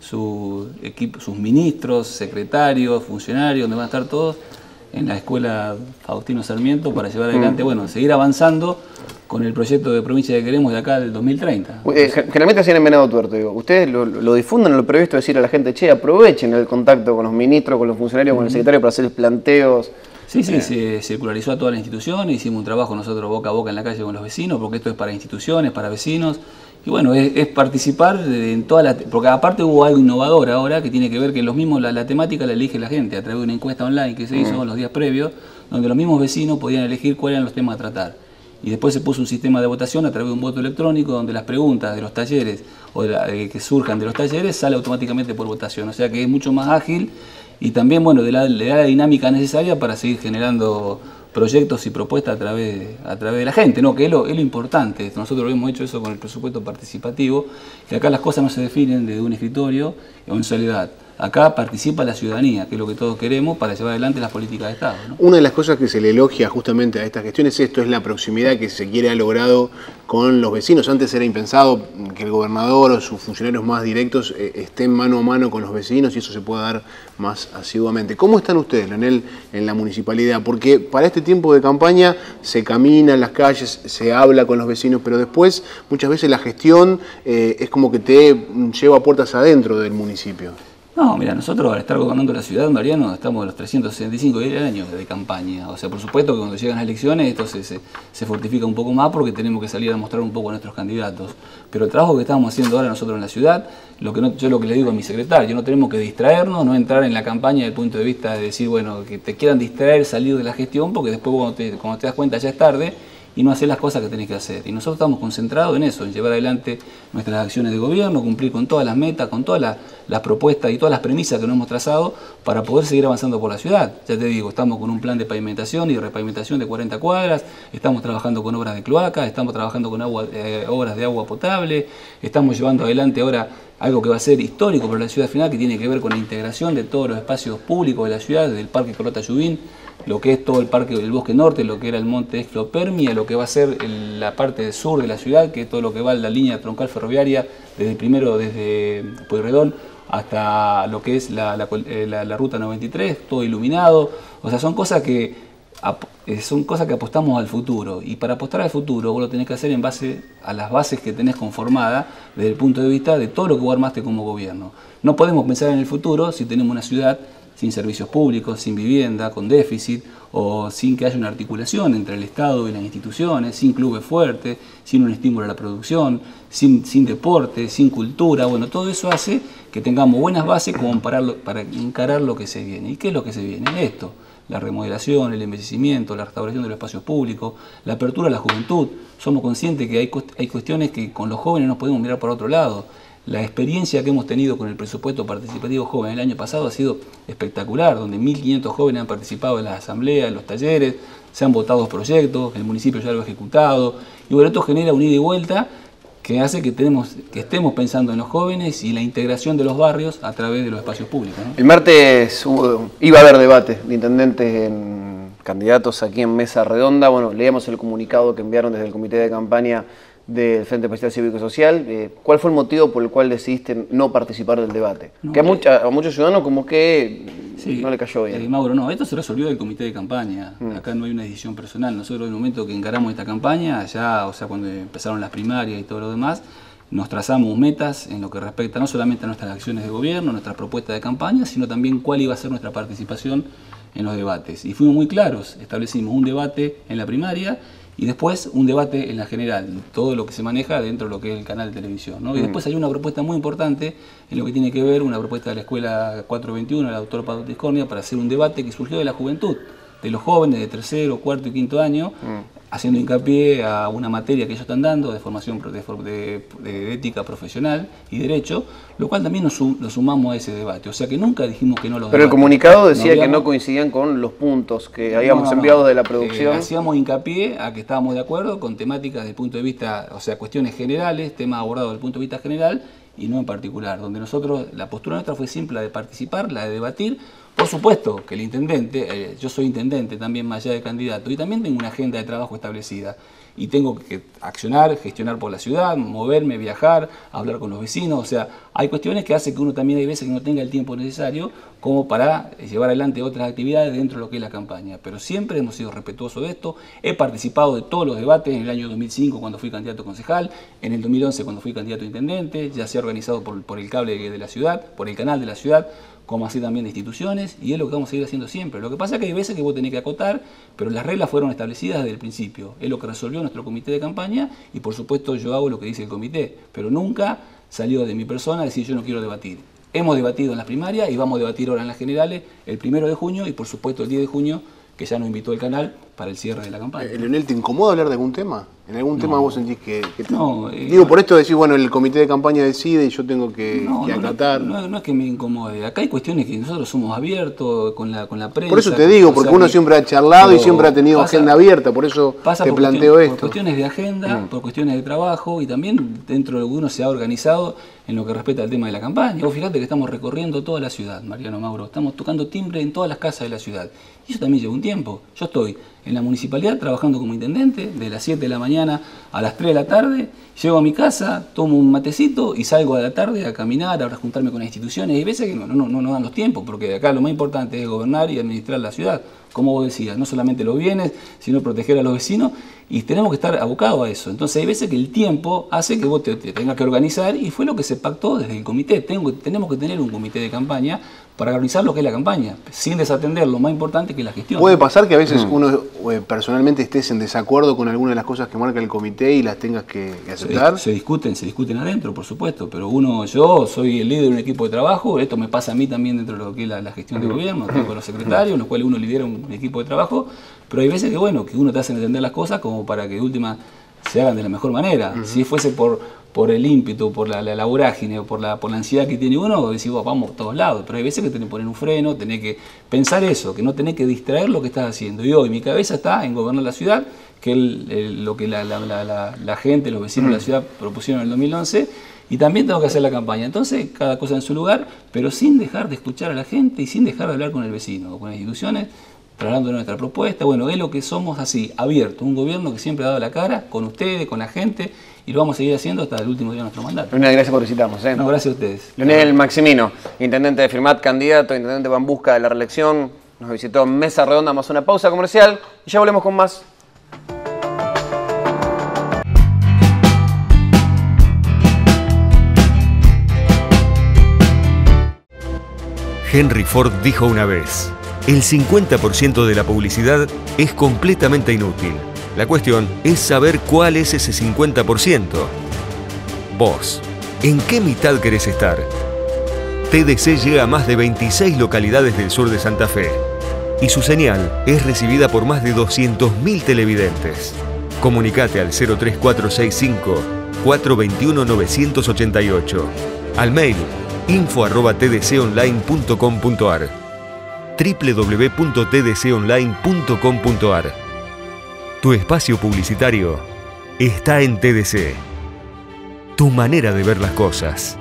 su equipo, sus ministros, secretarios, funcionarios, donde van a estar todos en la escuela Faustino Sarmiento para llevar adelante, bueno, seguir avanzando con el proyecto de provincia que queremos de acá del 2030. Generalmente hacían en Venado Tuerto, digo. Ustedes lo difunden, lo previsto, decir a la gente, che, aprovechen el contacto con los ministros, con los funcionarios, con el secretario para hacer planteos. Sí, se circularizó a todas las instituciones, hicimos un trabajo nosotros boca a boca en la calle con los vecinos, porque esto es para instituciones, para vecinos. Y bueno, es participar en toda la... Porque aparte hubo algo innovador ahora que tiene que ver que los mismos, la temática la elige la gente a través de una encuesta online que se hizo los días previos, donde los mismos vecinos podían elegir cuáles eran los temas a tratar. Y después se puso un sistema de votación a través de un voto electrónico donde las preguntas de los talleres o que surjan de los talleres sale automáticamente por votación. O sea que es mucho más ágil y también bueno, le da la dinámica necesaria para seguir generando proyectos y propuestas a través de la gente, ¿no? Que es lo importante. Nosotros hemos hecho eso con el presupuesto participativo, que acá las cosas no se definen desde un escritorio o en soledad. Acá participa la ciudadanía, que es lo que todos queremos para llevar adelante las políticas de Estado, ¿no? Una de las cosas que se le elogia justamente a esta gestión es esto, es la proximidad que se quiere ha logrado con los vecinos. Antes era impensado que el gobernador o sus funcionarios más directos estén mano a mano con los vecinos y eso se pueda dar más asiduamente. ¿Cómo están ustedes, Leonel, en la municipalidad? Porque para este tiempo de campaña se camina en las calles, se habla con los vecinos, pero después muchas veces la gestión es como que te lleva puertas adentro del municipio. No, mira, nosotros al estar gobernando la ciudad, Mariano, estamos en los 365 años de campaña. O sea, por supuesto que cuando llegan las elecciones esto se fortifica un poco más porque tenemos que salir a mostrar un poco a nuestros candidatos. Pero el trabajo que estamos haciendo ahora nosotros en la ciudad, yo lo que le digo a mi secretario, no tenemos que distraernos, no entrar en la campaña desde el punto de vista de decir, bueno, que te quieran distraer, salir de la gestión, porque después cuando te das cuenta ya es tarde y no hacer las cosas que tenés que hacer. Y nosotros estamos concentrados en eso, en llevar adelante nuestras acciones de gobierno, cumplir con todas las metas, con todas las propuestas y todas las premisas que nos hemos trazado para poder seguir avanzando por la ciudad. Ya te digo, estamos con un plan de pavimentación y repavimentación de 40 cuadras, estamos trabajando con obras de cloacas, estamos trabajando con obras de agua potable, estamos llevando adelante ahora algo que va a ser histórico para la ciudad final, que tiene que ver con la integración de todos los espacios públicos de la ciudad, desde el Parque Carlota Jubín, lo que es todo el parque del Bosque Norte, lo que era el Monte Explopermi, a lo que va a ser la parte sur de la ciudad, que es todo lo que va a la línea troncal ferroviaria, desde Pueyrredón hasta lo que es la ruta 93, todo iluminado. O sea, son cosas que apostamos al futuro, y para apostar al futuro vos lo tenés que hacer en base a las bases que tenés conformadas desde el punto de vista de todo lo que vos armaste como gobierno. No podemos pensar en el futuro si tenemos una ciudad sin servicios públicos, sin vivienda, con déficit, o sin que haya una articulación entre el Estado y las instituciones, sin clubes fuertes, sin un estímulo a la producción, sin deporte, sin cultura. Bueno, todo eso hace que tengamos buenas bases como para encarar lo que se viene. ¿Y qué es lo que se viene? Esto: la remodelación, el envejecimiento, la restauración de los espacios públicos, la apertura a la juventud. Somos conscientes que hay cuestiones que con los jóvenes no podemos mirar por otro lado. La experiencia que hemos tenido con el presupuesto participativo joven el año pasado ha sido espectacular, donde 1.500 jóvenes han participado en las asambleas, en los talleres, se han votado proyectos, el municipio ya lo ha ejecutado, y bueno, esto genera un ida y vuelta que hace que estemos pensando en los jóvenes y la integración de los barrios a través de los espacios públicos, ¿no? El martes iba a haber debate de intendentes candidatos aquí en Mesa Redonda. Bueno, leíamos el comunicado que enviaron desde el comité de campaña del Frente Patriota Cívico y Social. ¿Cuál fue el motivo por el cual decidiste no participar del debate? No, que a muchos ciudadanos como que sí, no le cayó bien. Mauro, no, esto se resolvió del comité de campaña. Acá no hay una decisión personal. Nosotros en el momento que encaramos esta campaña, ya, o sea, cuando empezaron las primarias y todo lo demás, nos trazamos metas en lo que respecta no solamente a nuestras acciones de gobierno, nuestras propuestas de campaña, sino también cuál iba a ser nuestra participación en los debates. Y fuimos muy claros, establecimos un debate en la primaria y después un debate en la general, todo lo que se maneja dentro de lo que es el canal de televisión, ¿no? Y después hay una propuesta muy importante en lo que tiene que ver, una propuesta de la Escuela 421, del doctor Pablo Tiscornia, para hacer un debate que surgió de la juventud, de los jóvenes de tercero, cuarto y quinto año, haciendo hincapié a una materia que ellos están dando de formación de ética profesional y derecho, lo cual también nos sumamos a ese debate. O sea que nunca dijimos que no los Pero el comunicado decía que no coincidían con los puntos que habíamos enviado de la producción. Hacíamos hincapié a que estábamos de acuerdo con temáticas desde el punto de vista, o sea, cuestiones generales, temas abordados desde el punto de vista general, y no en particular, donde nosotros, la postura nuestra fue simple, la de participar, la de debatir. Por supuesto que el intendente, yo soy intendente también más allá de candidato, y también tengo una agenda de trabajo establecida, y tengo que accionar, gestionar por la ciudad, moverme, viajar, hablar con los vecinos. O sea, hay cuestiones que hacen que uno también hay veces que no tenga el tiempo necesario como para llevar adelante otras actividades dentro de lo que es la campaña. Pero siempre hemos sido respetuosos de esto. He participado de todos los debates en el año 2005 cuando fui candidato a concejal, en el 2011 cuando fui candidato a intendente, ya sea organizado por el cable de la ciudad, por el canal de la ciudad, como así también de instituciones, y es lo que vamos a seguir haciendo siempre. Lo que pasa es que hay veces que vos tenés que acotar, pero las reglas fueron establecidas desde el principio. Es lo que resolvió nuestro comité de campaña, y por supuesto yo hago lo que dice el comité, pero nunca salió de mi persona decir yo no quiero debatir. Hemos debatido en las primarias y vamos a debatir ahora en las generales el 1 de junio y por supuesto el 10 de junio, que ya nos invitó el canal para el cierre de la campaña. Leonel, ¿te incomoda hablar de algún tema? ¿En algún tema vos sentís que te... No, digo, por esto decís, bueno, el comité de campaña decide y yo tengo que acatar. No es que me incomode. Acá hay cuestiones que nosotros somos abiertos con la prensa. Por eso te digo, porque uno siempre ha charlado y siempre ha tenido agenda abierta, por eso te planteo esto. Por cuestiones de agenda, por cuestiones de trabajo y también dentro de lo que uno se ha organizado en lo que respecta al tema de la campaña. Vos fíjate que estamos recorriendo toda la ciudad, Mariano Mauro. Estamos tocando timbre en todas las casas de la ciudad. Y eso también lleva un tiempo. Yo estoy en la municipalidad trabajando como intendente de las 7 de la mañana a las 3 de la tarde, llego a mi casa, tomo un matecito y salgo a la tarde a caminar, a juntarme con las instituciones. Y hay veces que no dan los tiempos, porque acá lo más importante es gobernar y administrar la ciudad, como vos decías, no solamente los bienes, sino proteger a los vecinos, y tenemos que estar abocados a eso. Entonces hay veces que el tiempo hace que vos te tengas que organizar, y fue lo que se pactó desde el comité. Tenemos que tener un comité de campaña para organizar lo que es la campaña, sin desatender lo más importante que es la gestión. ¿Puede pasar que a veces uno personalmente estés en desacuerdo con alguna de las cosas que marca el comité y las tengas que aceptar? Se discuten adentro, por supuesto, pero yo soy el líder de un equipo de trabajo, esto me pasa a mí también dentro de lo que es la gestión de gobierno, tengo los secretarios, en los cuales uno lidera un equipo de trabajo, pero hay veces que uno te hace entender las cosas como para que de última se hagan de la mejor manera. Si fuese por el ímpetu, por la vorágine o por la ansiedad que tiene uno, decís vos, vamos a todos lados, pero hay veces que tenés que poner un freno, tenés que pensar eso, que no tenés que distraer lo que estás haciendo. Y hoy mi cabeza está en gobernar la ciudad, que es lo que la gente, los vecinos de la ciudad propusieron en el 2011, y también tengo que hacer la campaña. Entonces, cada cosa en su lugar, pero sin dejar de escuchar a la gente y sin dejar de hablar con el vecino o con las instituciones, trasladando nuestra propuesta. Bueno, es lo que somos así, abierto, un gobierno que siempre ha dado la cara con ustedes, con la gente, y lo vamos a seguir haciendo hasta el último día de nuestro mandato. Leonel, gracias por visitarnos. No, gracias a ustedes. Leonel Maximino, intendente de Firmat, candidato, intendente va en busca de la reelección, nos visitó en Mesa Redonda, más una pausa comercial y ya volvemos con más. Henry Ford dijo una vez: el 50% de la publicidad es completamente inútil. La cuestión es saber cuál es ese 50%. Vos, ¿en qué mitad querés estar? TDC llega a más de 26 localidades del sur de Santa Fe y su señal es recibida por más de 200.000 televidentes. Comunicate al 03465 421 988, al mail info@tdconline.com.ar, www.tdconline.com.ar. Tu espacio publicitario está en TDC. Tu manera de ver las cosas.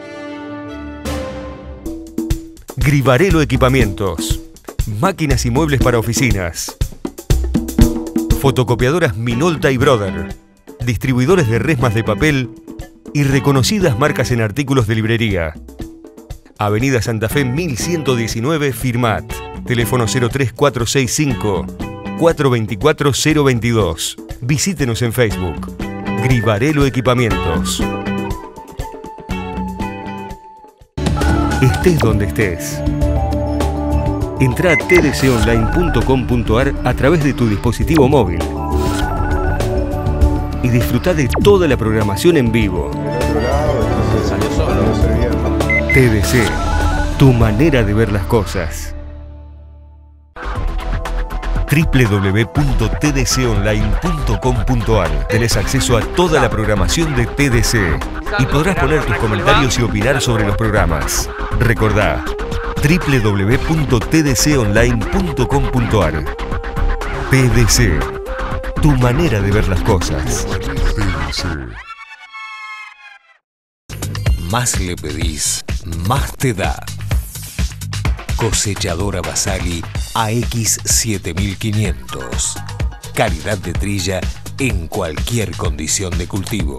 Gribarelo Equipamientos. Máquinas y muebles para oficinas. Fotocopiadoras Minolta y Brother. Distribuidores de resmas de papel y reconocidas marcas en artículos de librería. Avenida Santa Fe 1119 Firmat. Teléfono 03465 424 022. Visítenos en Facebook. Gribarelo Equipamientos. Estés donde estés. Entrá a tdconline.com.ar a través de tu dispositivo móvil y disfruta de toda la programación en vivo. TDC, tu manera de ver las cosas. www.tdconline.com.ar. Tenés acceso a toda la programación de TDC y podrás poner tus comentarios y opinar sobre los programas. Recordá, www.tdconline.com.ar. TDC, tu manera de ver las cosas. más le pedís, más te da. Cosechadora Basali AX 7500. Calidad de trilla en cualquier condición de cultivo.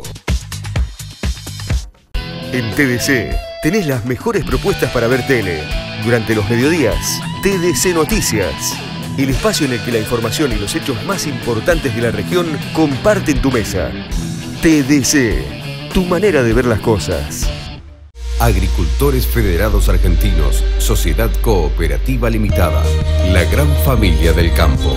En TDC tenés las mejores propuestas para ver tele. Durante los mediodías, TDC Noticias. El espacio en el que la información y los hechos más importantes de la región comparten tu mesa. TDC, tu manera de ver las cosas. Agricultores Federados Argentinos, Sociedad Cooperativa Limitada. La gran familia del campo.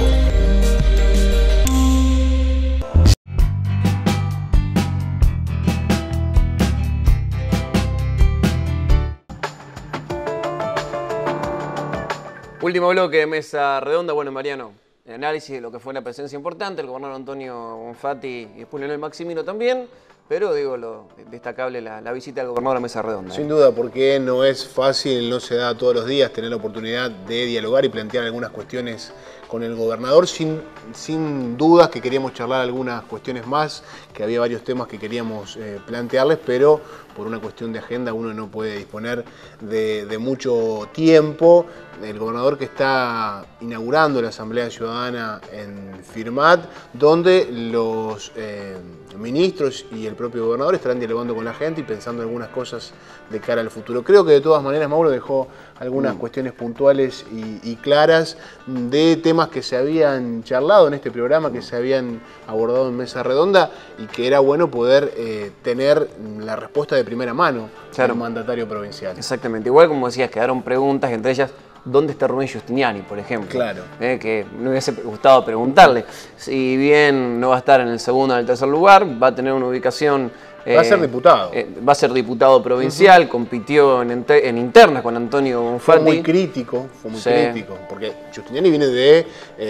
Último bloque de Mesa Redonda. Bueno, Mariano, el análisis de lo que fue la presencia importante, el gobernador Antonio Bonfatti y después Leonel Maximino también, pero digo, lo destacable la visita del gobernador a Mesa Redonda. Sin duda, porque no es fácil, no se da todos los días tener la oportunidad de dialogar y plantear algunas cuestiones con el gobernador, sin dudas que queríamos charlar algunas cuestiones más, que había varios temas que queríamos plantearles, pero por una cuestión de agenda uno no puede disponer de mucho tiempo. El gobernador que está inaugurando la Asamblea Ciudadana en Firmat, donde los ministros y el propio gobernador estarán dialogando con la gente y pensando en algunas cosas de cara al futuro. Creo que de todas maneras Mauro dejó algunas cuestiones puntuales y claras de temas que se habían charlado en este programa, que se habían abordado en Mesa Redonda y que era bueno poder tener la respuesta de primera mano del mandatario provincial. Exactamente, igual como decías, quedaron preguntas, entre ellas, ¿dónde está Rubén Giustiniani, por ejemplo? Claro. Que me hubiese gustado preguntarle. Si bien no va a estar en el segundo o en el tercer lugar, va a tener una ubicación... va a ser diputado. Va a ser diputado provincial, compitió en internas con Antonio Bonfatti. Fue muy crítico, porque Giustiniani viene de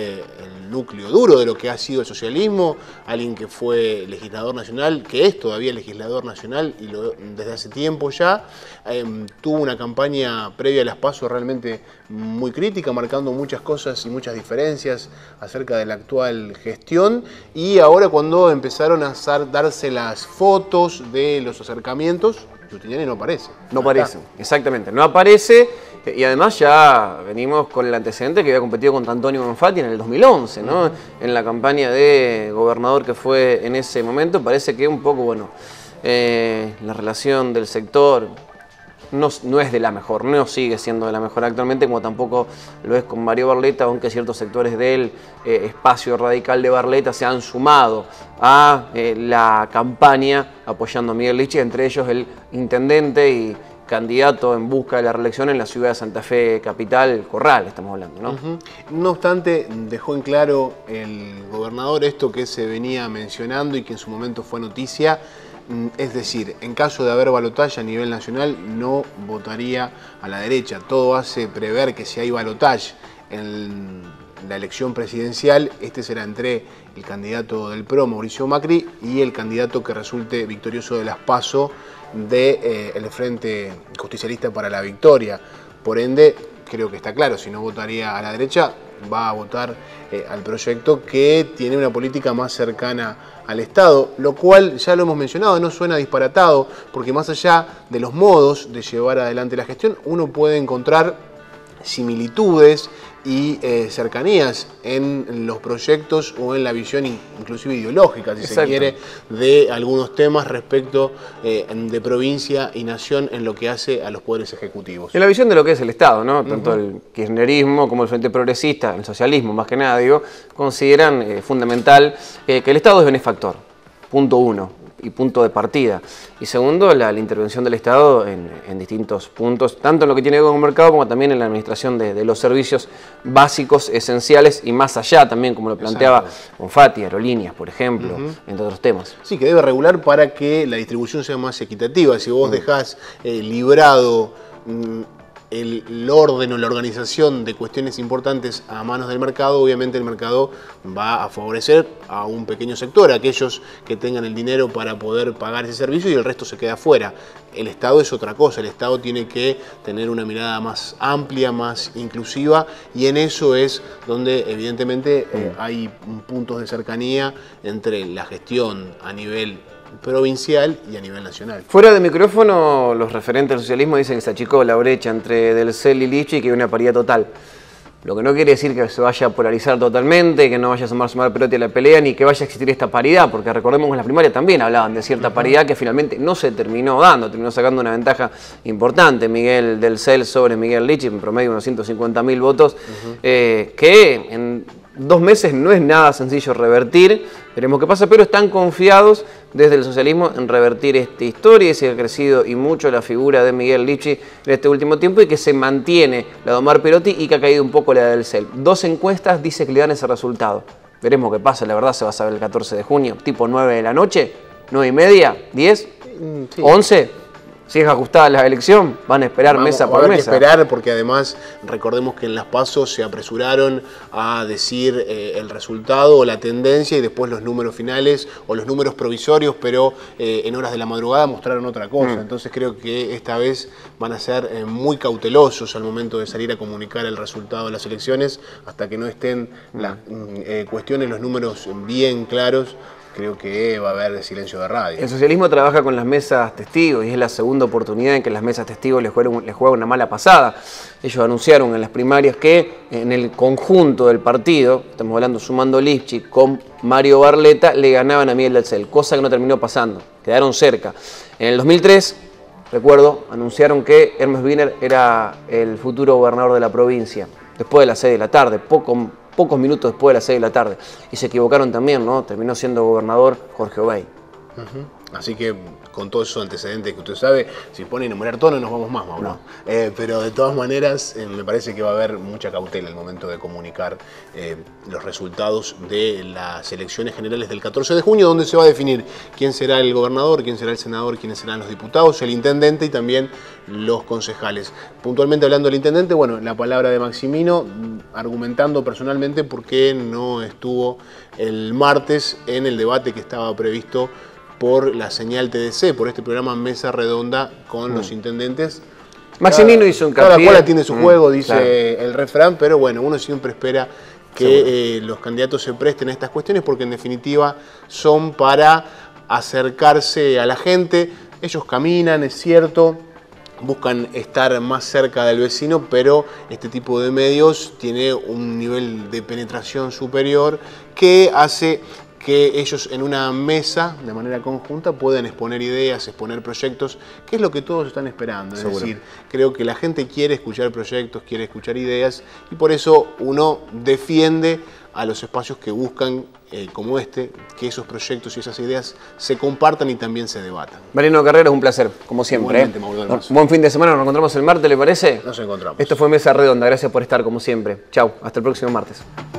el núcleo duro de lo que ha sido el socialismo, alguien que fue legislador nacional, que es todavía legislador nacional y desde hace tiempo ya. Tuvo una campaña previa a las PASO realmente muy crítica, marcando muchas cosas y muchas diferencias acerca de la actual gestión, y ahora cuando empezaron a darse las fotos de los acercamientos, Giustiniani no aparece. No aparece, exactamente, no aparece, y además ya venimos con el antecedente que había competido contra Antonio Bonfatti en el 2011, ¿no? En la campaña de gobernador que fue en ese momento. Parece que un poco, bueno, la relación del sector no es de la mejor, no sigue siendo de la mejor actualmente, como tampoco lo es con Mario Barletta, aunque ciertos sectores del espacio radical de Barletta se han sumado a la campaña apoyando a Miguel Lichty, entre ellos el intendente y candidato en busca de la reelección en la ciudad de Santa Fe capital, Corral, estamos hablando, ¿no? No obstante, dejó en claro el gobernador esto que se venía mencionando y que en su momento fue noticia. Es decir, en caso de haber balotaje a nivel nacional, no votaría a la derecha. Todo hace prever que si hay balotaje en la elección presidencial, este será entre el candidato del PRO, Mauricio Macri, y el candidato que resulte victorioso de las PASO del Frente Justicialista para la Victoria. Por ende, creo que está claro, si no votaría a la derecha, va a votar al proyecto que tiene una política más cercana al Estado, lo cual ya lo hemos mencionado, no suena disparatado, porque más allá de los modos de llevar adelante la gestión, uno puede encontrar similitudes y cercanías en los proyectos o en la visión inclusive ideológica, si se quiere, de algunos temas respecto de provincia y nación en lo que hace a los poderes ejecutivos. En la visión de lo que es el Estado, ¿no? Tanto el kirchnerismo como el Frente Progresista, el socialismo más que nada, digo, consideran fundamental que el Estado es benefactor, punto uno. Y punto de partida. Y segundo, la intervención del Estado en distintos puntos, tanto en lo que tiene que ver con el mercado como también en la administración de los servicios básicos, esenciales y más allá también, como lo planteaba Bonfatti, aerolíneas, por ejemplo, entre otros temas. Sí, que debe regular para que la distribución sea más equitativa. Si vos dejás librado el orden o la organización de cuestiones importantes a manos del mercado, obviamente el mercado va a favorecer a un pequeño sector, a aquellos que tengan el dinero para poder pagar ese servicio, y el resto se queda fuera. El Estado es otra cosa, el Estado tiene que tener una mirada más amplia, más inclusiva, y en eso es donde evidentemente hay puntos de cercanía entre la gestión a nivel provincial y a nivel nacional. Fuera de micrófono, los referentes del socialismo dicen que se achicó la brecha entre Del Cel y Lichi y que hay una paridad total. Lo que no quiere decir que se vaya a polarizar totalmente, que no vaya a sumar Perotti a la pelea, ni que vaya a existir esta paridad, porque recordemos que en la primaria también hablaban de cierta paridad que finalmente no se terminó dando, terminó sacando una ventaja importante Miguel Del Cel sobre Miguel Lichi, en promedio unos 150.000 votos, que en 2 meses no es nada sencillo revertir, veremos qué pasa, pero están confiados desde el socialismo en revertir esta historia y se ha crecido y mucho la figura de Miguel Lichi en este último tiempo y que se mantiene la de Omar Perotti y que ha caído un poco la de Del Cel. 2 encuestas dice que le dan ese resultado. Veremos qué pasa, la verdad se va a saber el 14 de junio, tipo 9 de la noche, 9:30, 10, sí. 11. Si es ajustada la elección, van a esperar mesa por mesa. Que esperar porque además recordemos que en las PASO se apresuraron a decir el resultado o la tendencia y después los números finales o los números provisorios, pero en horas de la madrugada mostraron otra cosa. Entonces creo que esta vez van a ser muy cautelosos al momento de salir a comunicar el resultado de las elecciones hasta que no estén las cuestiones, los números bien claros. Creo que va a haber silencio de radio. El socialismo trabaja con las mesas testigos y es la segunda oportunidad en que las mesas testigos les juegan una mala pasada. Ellos anunciaron en las primarias que en el conjunto del partido, estamos hablando sumando Lichi con Mario Barletta, le ganaban a Miguel Del Cel, cosa que no terminó pasando, quedaron cerca. En el 2003, recuerdo, anunciaron que Hermes Wiener era el futuro gobernador de la provincia, después de las 6 de la tarde, pocos minutos después de las 6 de la tarde. Y se equivocaron también, ¿no? Terminó siendo gobernador Jorge Obey. Así que con todos esos antecedentes que usted sabe, si pone a enumerar todo no nos vamos más, Mauro. No. Pero de todas maneras me parece que va a haber mucha cautela al momento de comunicar los resultados de las elecciones generales del 14 de junio, donde se va a definir quién será el gobernador, quién será el senador, quiénes serán los diputados, el intendente y también los concejales. Puntualmente hablando del intendente, bueno, la palabra de Maximino, argumentando personalmente por qué no estuvo el martes en el debate que estaba previsto por la señal TDC, por este programa Mesa Redonda con los intendentes. Maximino hizo un hincapié. Cada cual tiene su juego, dice el refrán, pero bueno, uno siempre espera que los candidatos se presten a estas cuestiones porque en definitiva son para acercarse a la gente. Ellos caminan, es cierto, buscan estar más cerca del vecino, pero este tipo de medios tiene un nivel de penetración superior que hace que ellos en una mesa, de manera conjunta, puedan exponer ideas, exponer proyectos, que es lo que todos están esperando. Es decir, creo que la gente quiere escuchar proyectos, quiere escuchar ideas, y por eso uno defiende a los espacios que buscan, como este, que esos proyectos y esas ideas se compartan y también se debatan. Mariano Carrera, un placer, como siempre. Buen fin de semana, nos encontramos el martes, ¿le parece? Nos encontramos. Esto fue Mesa Redonda, gracias por estar como siempre. Chau, hasta el próximo martes.